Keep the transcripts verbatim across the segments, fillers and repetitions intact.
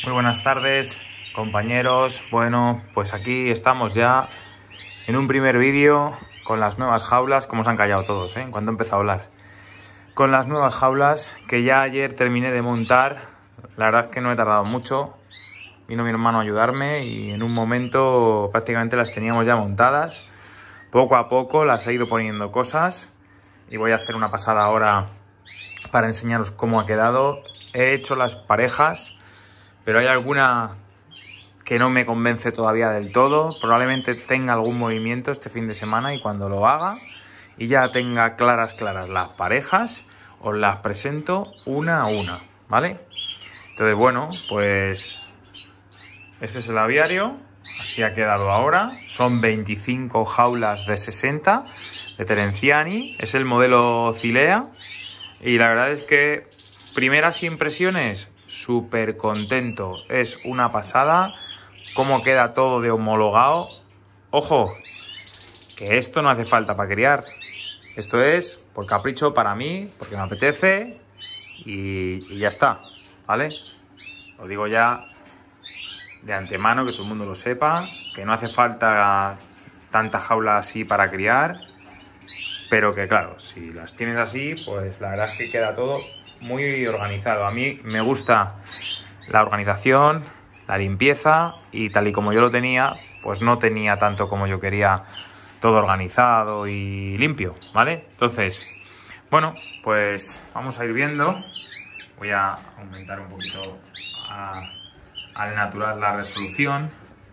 Muy buenas tardes, compañeros. Bueno, pues aquí estamos ya en un primer vídeo con las nuevas jaulas. Como se han callado todos, ¿eh? En cuanto empezó a hablar. Con las nuevas jaulas que ya ayer terminé de montar. La verdad es que no he tardado mucho. Vino mi hermano a ayudarme y en un momento prácticamente las teníamos ya montadas. Poco a poco las he ido poniendo cosas y voy a hacer una pasada ahora para enseñaros cómo ha quedado. He hecho las parejas, pero hay alguna que no me convence todavía del todo. Probablemente tenga algún movimiento este fin de semana y cuando lo haga y ya tenga claras, claras las parejas, os las presento una a una, ¿vale? Entonces, bueno, pues este es el aviario, así ha quedado ahora. Son veinticinco jaulas de sesenta de Terenciani, es el modelo Cilea y la verdad es que primeras impresiones, súper contento, es una pasada cómo queda todo de homologado. Ojo, que esto no hace falta para criar, esto es por capricho para mí, porque me apetece y, y ya está, ¿vale? Lo digo ya de antemano, que todo el mundo lo sepa, que no hace falta tanta jaula así para criar, pero que claro, si las tienes así, pues la verdad es que queda todo muy organizado. A mí me gusta la organización, la limpieza y tal y como yo lo tenía, pues no tenía tanto como yo quería todo organizado y limpio, ¿vale? Entonces, bueno, pues vamos a ir viendo. Voy a aumentar un poquito a, al natural la resolución.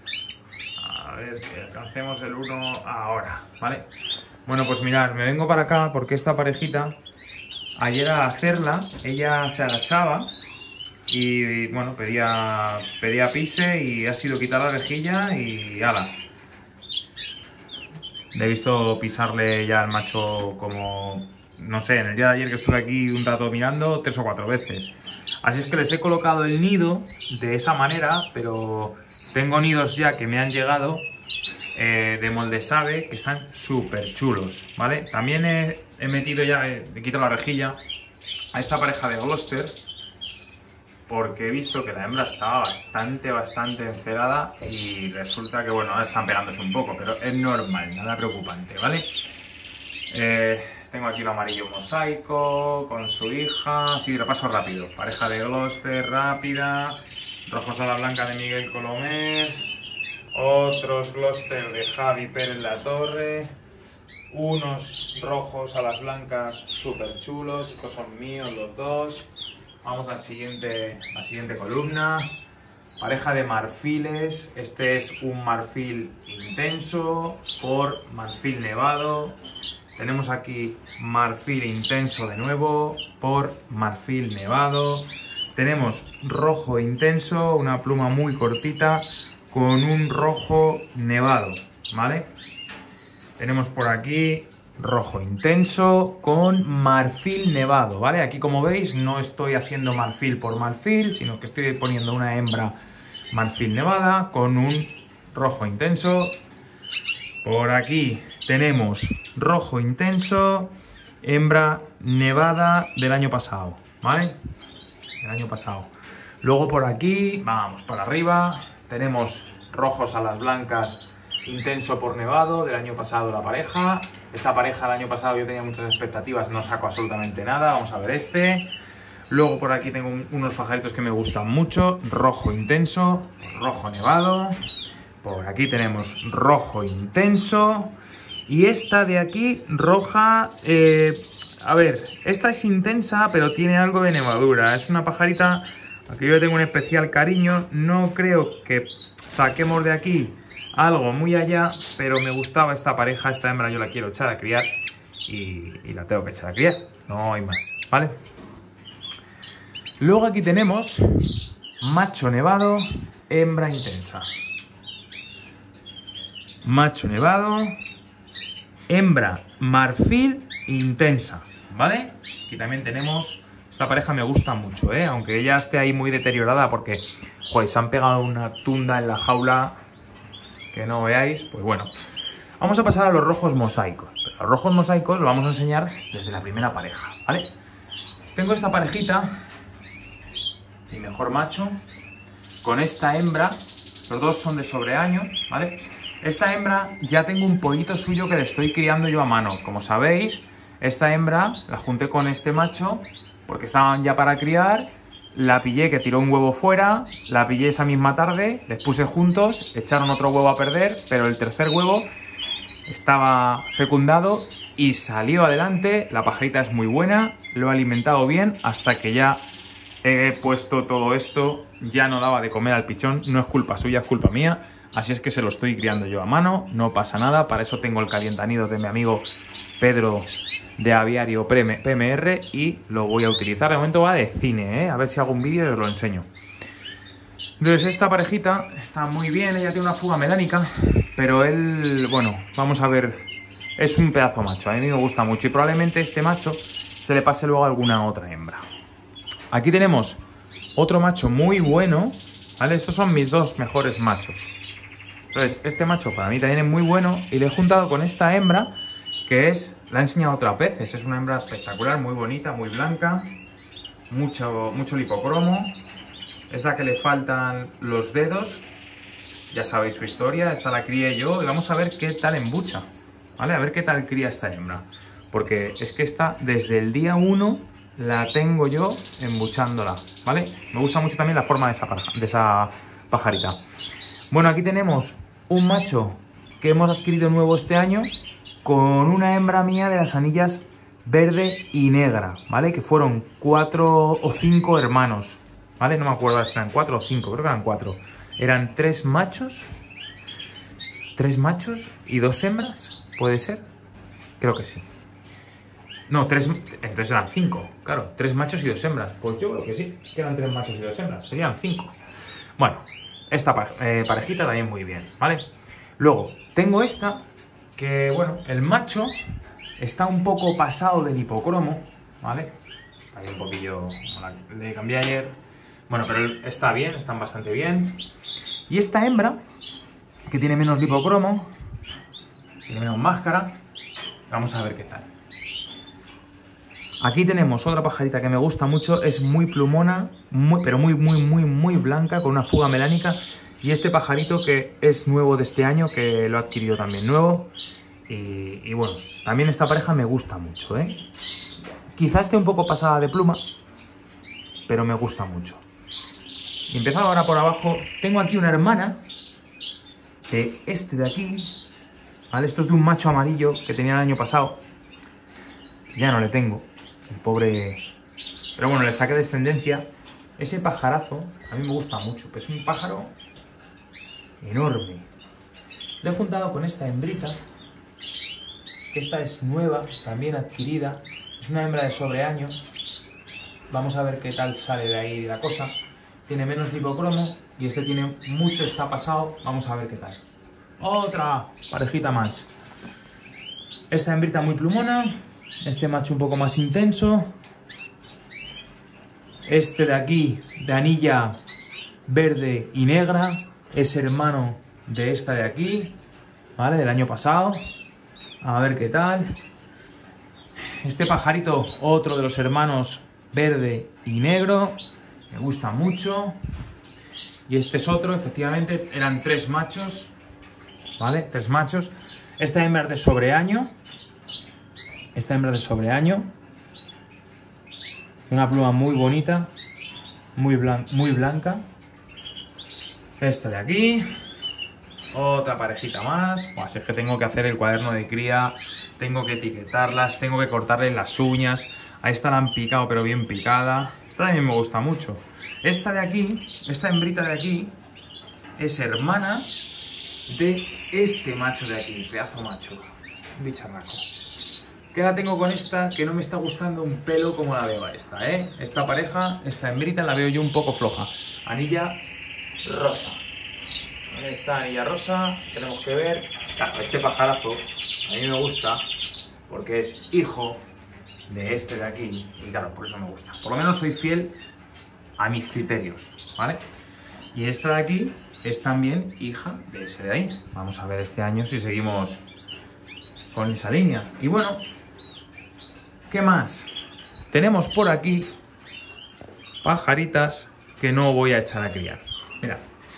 A ver, que alcancemos el uno ahora, ¿vale? Bueno, pues mirad, me vengo para acá porque esta parejita, ayer al hacerla, ella se agachaba y, bueno, pedía, pedía pise y ha sido quitar la rejilla y ala. Le he visto pisarle ya al macho como, no sé, en el día de ayer que estuve aquí un rato mirando, tres o cuatro veces. Así es que les he colocado el nido de esa manera, pero tengo nidos ya que me han llegado eh, de Moldesave que están súper chulos, ¿vale? También he, he metido ya, he, he quitado la rejilla a esta pareja de Gloucester porque he visto que la hembra estaba bastante, bastante encerada y resulta que, bueno, ahora están pegándose un poco, pero es normal, nada preocupante, ¿vale? Eh, tengo aquí el amarillo mosaico con su hija, sí, repaso rápido. Pareja de Gloucester rápida, rojos a la blanca de Miguel Colomer, otros Gloucester de Javi Pérez La Torre, unos rojos a las blancas súper chulos, estos son míos los dos. Vamos al siguiente, a la siguiente columna. Pareja de marfiles, este es un marfil intenso por marfil nevado. Tenemos aquí marfil intenso de nuevo por marfil nevado. Tenemos rojo intenso, una pluma muy cortita con un rojo nevado, ¿vale? Tenemos por aquí rojo intenso con marfil nevado, ¿vale? Aquí, como veis, no estoy haciendo marfil por marfil, sino que estoy poniendo una hembra marfil nevada con un rojo intenso. Por aquí tenemos rojo intenso, hembra nevada del año pasado, ¿vale? Del año pasado. Luego por aquí, vamos para arriba, tenemos rojos a las blancas intenso por nevado del año pasado la pareja. Esta pareja del año pasado yo tenía muchas expectativas, no saco absolutamente nada. Vamos a ver este. Luego por aquí tengo un, unos pajaritos que me gustan mucho, rojo intenso, rojo nevado. Por aquí tenemos rojo intenso. Y esta de aquí, roja, eh, a ver, esta es intensa, pero tiene algo de nevadura. Es una pajarita a la que yo tengo un especial cariño. No creo que saquemos de aquí algo muy allá, pero me gustaba esta pareja, esta hembra yo la quiero echar a criar y, y la tengo que echar a criar, no hay más, ¿vale? Luego aquí tenemos macho nevado, hembra intensa. Macho nevado, hembra marfil intensa, ¿vale? Aquí también tenemos, esta pareja me gusta mucho, ¿eh? Aunque ella esté ahí muy deteriorada porque, joder, se han pegado una tunda en la jaula que no veáis, pues bueno. Vamos a pasar a los rojos mosaicos. Pero los rojos mosaicos los vamos a enseñar desde la primera pareja, ¿vale? Tengo esta parejita, mi mejor macho, con esta hembra, los dos son de sobreaño, ¿vale? Esta hembra ya tengo un pollito suyo que le estoy criando yo a mano. Como sabéis, esta hembra la junté con este macho porque estaban ya para criar. La pillé que tiró un huevo fuera, la pillé esa misma tarde, les puse juntos, echaron otro huevo a perder, pero el tercer huevo estaba fecundado y salió adelante. La pajarita es muy buena, lo he alimentado bien hasta que ya he puesto todo esto, ya no daba de comer al pichón, no es culpa suya, es culpa mía. Así es que se lo estoy criando yo a mano, no pasa nada, para eso tengo el calientanido de mi amigo Pedro de Aviario P M R y lo voy a utilizar. De momento va de cine, ¿eh? A ver si hago un vídeo y os lo enseño. Entonces esta parejita está muy bien, ella tiene una fuga melánica, pero él, bueno, vamos a ver, es un pedazo macho, a mí me gusta mucho y probablemente este macho se le pase luego a alguna otra hembra. Aquí tenemos otro macho muy bueno, ¿vale? Estos son mis dos mejores machos. Entonces, este macho para mí también es muy bueno y le he juntado con esta hembra que es, la he enseñado otras veces, es una hembra espectacular, muy bonita, muy blanca, mucho, mucho lipocromo, es la que le faltan los dedos, ya sabéis su historia, esta la crié yo y vamos a ver qué tal embucha, ¿vale? A ver qué tal cría esta hembra, porque es que esta desde el día uno la tengo yo embuchándola, ¿vale? Me gusta mucho también la forma de esa, de esa pajarita. Bueno, aquí tenemos un macho que hemos adquirido nuevo este año con una hembra mía de las anillas verde y negra, ¿vale? Que fueron cuatro o cinco hermanos, ¿vale? No me acuerdo si eran cuatro o cinco, creo que eran cuatro. Eran tres machos, tres machos y dos hembras, ¿puede ser? Creo que sí. No, tres, entonces eran cinco, claro, tres machos y dos hembras. Pues yo creo que sí, que eran tres machos y dos hembras, serían cinco. Bueno, esta eh, parejita también muy bien, ¿vale? Luego, tengo esta, que bueno, el macho está un poco pasado de hipocromo, ¿vale? Ahí un poquillo, le cambié ayer. Bueno, pero está bien, están bastante bien. Y esta hembra, que tiene menos hipocromo, tiene menos máscara, vamos a ver qué tal. Aquí tenemos otra pajarita que me gusta mucho, es muy plumona, muy, pero muy, muy, muy, muy blanca, con una fuga melánica. Y este pajarito que es nuevo de este año, que lo he adquirido también nuevo. Y, y bueno, también esta pareja me gusta mucho, ¿eh? Quizá esté un poco pasada de pluma, pero me gusta mucho. Y empezando ahora por abajo, tengo aquí una hermana de este de aquí, ¿vale? Esto es de un macho amarillo que tenía el año pasado. Ya no le tengo. El pobre... Pero bueno, le saqué descendencia. Ese pajarazo a mí me gusta mucho. Es un pájaro enorme. Lo he juntado con esta hembrita. Esta es nueva, también adquirida. Es una hembra de sobreaño. Vamos a ver qué tal sale de ahí la cosa. Tiene menos lipocromo y este tiene mucho, está pasado. Vamos a ver qué tal. Otra parejita más. Esta hembrita muy plumona. Este macho un poco más intenso. Este de aquí, de anilla verde y negra, es hermano de esta de aquí, ¿vale? Del año pasado. A ver qué tal. Este pajarito, otro de los hermanos verde y negro. Me gusta mucho. Y este es otro, efectivamente, eran tres machos, ¿vale? Tres machos. Esta hembra de sobreaño. Esta hembra de sobreaño. Una pluma muy bonita, muy, blan muy blanca. Esta de aquí. Otra parejita más. Buah, si es que tengo que hacer el cuaderno de cría, tengo que etiquetarlas, tengo que cortarles las uñas. A esta la han picado, pero bien picada. Esta también me gusta mucho. Esta de aquí, esta hembrita de aquí, es hermana de este macho de aquí, pedazo macho, un bicharraco. ¿Qué la tengo con esta? Que no me está gustando un pelo como la veo a esta, ¿eh? Esta pareja, esta hembrita, la veo yo un poco floja. Anilla rosa. Esta anilla rosa, tenemos que ver. Claro, este pajarazo a mí me gusta porque es hijo de este de aquí. Y claro, por eso me gusta. Por lo menos soy fiel a mis criterios, ¿vale? Y esta de aquí es también hija de ese de ahí. Vamos a ver este año si seguimos con esa línea. Y bueno, ¿qué más? Tenemos por aquí pajaritas que no voy a echar a criar, Mira,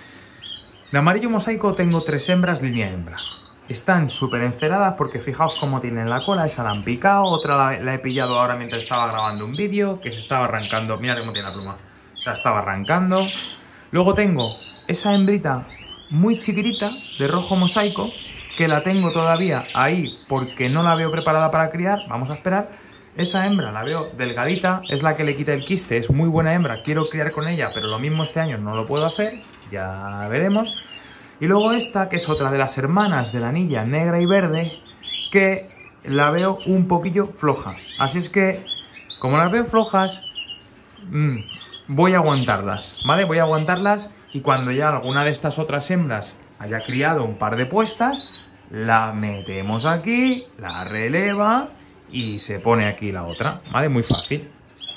de amarillo mosaico tengo tres hembras línea hembra. Están súper enceradas porque fijaos cómo tienen la cola, esa la han picado, otra la, la he pillado ahora mientras estaba grabando un vídeo, que se estaba arrancando, mira cómo tiene la pluma, se la estaba arrancando. Luego tengo esa hembrita muy chiquitita de rojo mosaico, que la tengo todavía ahí porque no la veo preparada para criar, vamos a esperar. Esa hembra la veo delgadita, es la que le quita el quiste, es muy buena hembra, quiero criar con ella, pero lo mismo este año no lo puedo hacer, ya veremos. Y luego esta, que es otra de las hermanas de la anilla negra y verde, que la veo un poquillo floja. Así es que, como las veo flojas, mmm, voy a aguantarlas, ¿vale? Voy a aguantarlas y cuando ya alguna de estas otras hembras haya criado un par de puestas, la metemos aquí, la releva y se pone aquí la otra, ¿vale? Muy fácil.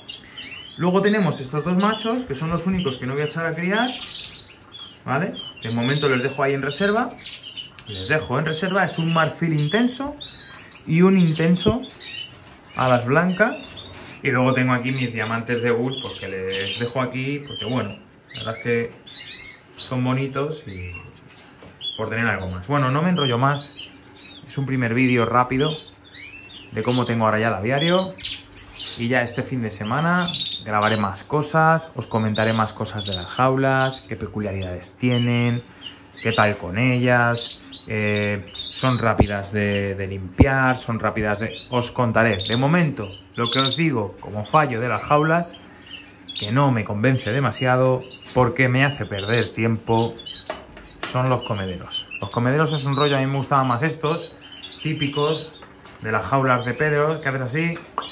Luego tenemos estos dos machos, que son los únicos que no voy a echar a criar, ¿vale? De momento les dejo ahí en reserva. Les dejo en reserva, es un marfil intenso y un intenso a las blancas. Y luego tengo aquí mis diamantes de bull, pues que les dejo aquí, porque bueno, la verdad es que son bonitos y por tener algo más. Bueno, no me enrollo más. Es un primer vídeo rápido de cómo tengo ahora ya el aviario. Y ya este fin de semana grabaré más cosas, os comentaré más cosas de las jaulas, qué peculiaridades tienen, qué tal con ellas, eh, son rápidas de, de limpiar, son rápidas de... Os contaré. De momento, lo que os digo como fallo de las jaulas, que no me convence demasiado porque me hace perder tiempo, son los comederos. Los comederos es un rollo, a mí me gustaban más estos, típicos de las jaulas de Pedro, que haces así,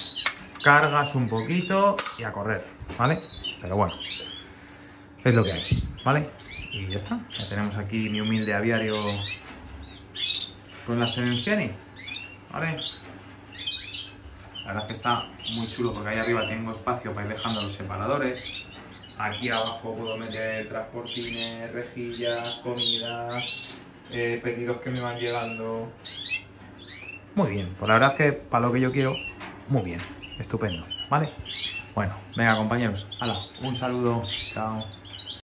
cargas un poquito y a correr, ¿vale? Pero bueno, es lo que hay, ¿vale? Y ya está, ya tenemos aquí mi humilde aviario con la Serenciani, ¿vale? La verdad es que está muy chulo porque ahí arriba tengo espacio para ir dejando los separadores. Aquí abajo puedo meter transportines, rejillas, comida, eh, pedidos que me van llegando. Muy bien, pues la verdad es que para lo que yo quiero, muy bien. Estupendo, ¿vale? Bueno, venga compañeros, hala, un saludo, chao.